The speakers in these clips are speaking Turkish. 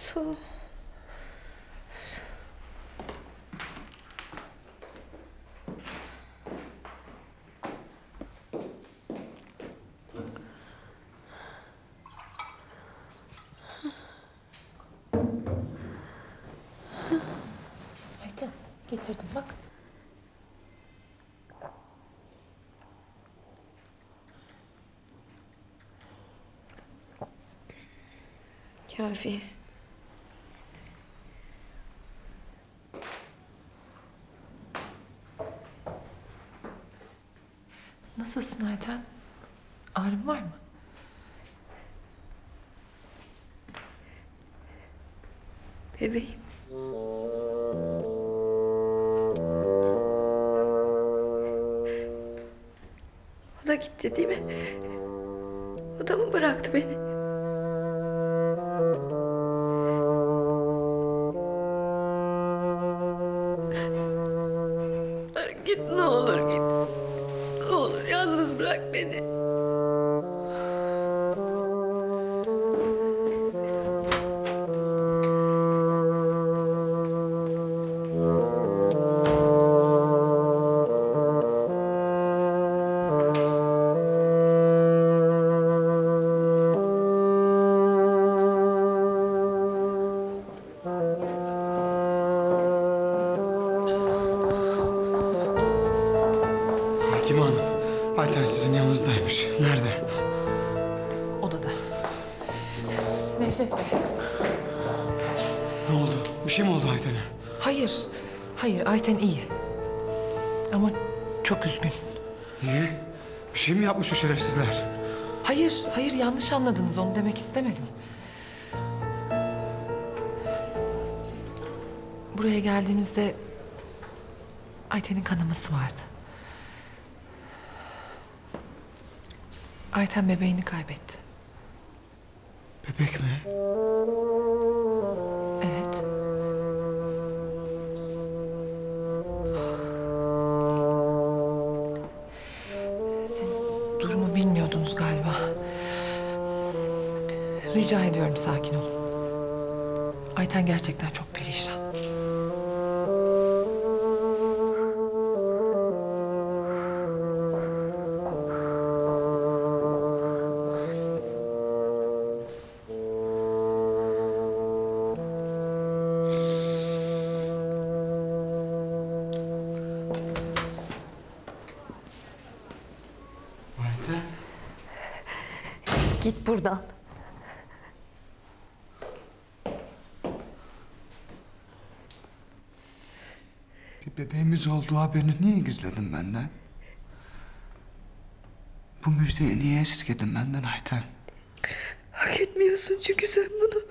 Ayten, getirdim bak. Kafi. Nasılsın Ayten? Ağrın var mı? Bebeğim. O da gitti değil mi? O da mı bıraktı beni? Git ne olur git. Ne olur yalnız bırak beni. Hakim Hanım, Ayten sizin yanınızdaymış. Nerede? Odada. Necdet Bey. Ne oldu? Bir şey mi oldu Ayten'e? Hayır. Hayır, Ayten iyi. Ama çok üzgün. Niye? Bir şey mi yapmış o şerefsizler? Hayır, hayır yanlış anladınız. Onu demek istemedim. Buraya geldiğimizde Ayten'in kanaması vardı. Ayten bebeğini kaybetti. Bebek mi? Evet. Siz durumu bilmiyordunuz galiba. Rica ediyorum sakin olun. Ayten gerçekten çok perişan. Ayten. Git buradan. Bir bebeğimiz olduğu haberini niye gizledin benden? Bu müjdeyi niye esirgedin benden Ayten? Hak etmiyorsun çünkü sen bunu.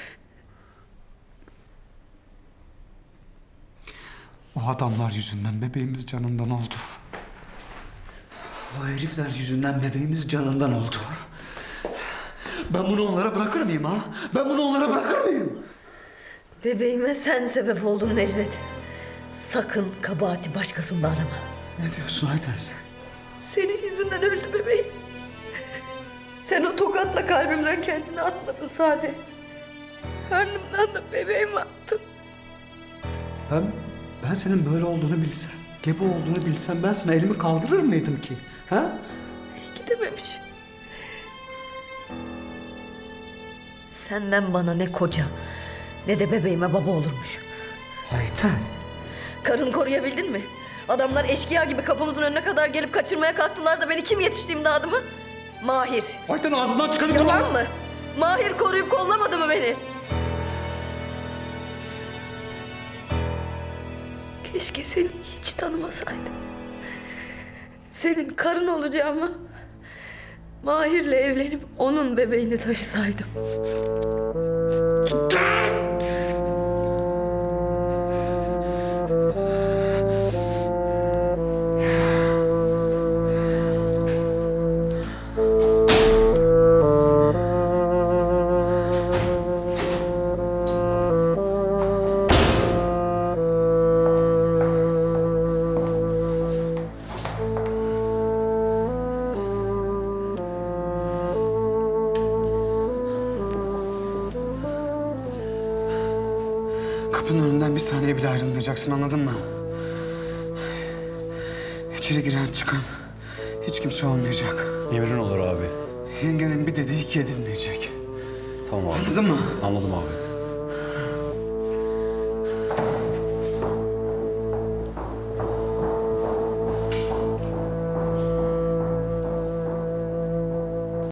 O adamlar yüzünden bebeğimiz canından oldu. O herifler yüzünden bebeğimiz canından oldu. Ben bunu onlara bırakır mıyım ha? Ben bunu onlara bırakır mıyım? Bebeğime sen sebep oldun Necdet. Sakın kabahati başkasında arama. Ne diyorsun Ayten sen? Senin yüzünden öldü bebeğim. Sen o tokatla kalbimden kendini atmadın Sade. Karnımdan da bebeğimi attın. Ben senin böyle olduğunu bilsem, gebe olduğunu bilsem ben sana elimi kaldırır mıydım ki? Ha? İyi ki dememişim. Senden bana ne koca ne de bebeğime baba olurmuş. Ayten. Karını koruyabildin mi? Adamlar eşkıya gibi kapımızın önüne kadar gelip kaçırmaya kalktılar da beni kim yetişti imdadıma? Mahir. Ayten ağzından çıkanı Yalan mı? Mahir koruyup kollamadı mı beni? Keşke seni hiç tanımasaydım. Senin karın olacağıma Mahir'le evlenip onun bebeğini taşısaydım. Kapının önünden bir saniye bile ayrılmayacaksın, anladın mı? İçeri giren çıkan hiç kimse olmayacak. Emrin olur abi. Yengenin bir dediği ikiye dinleyecek. Tamam abi. Anladın mı? Anladım abi.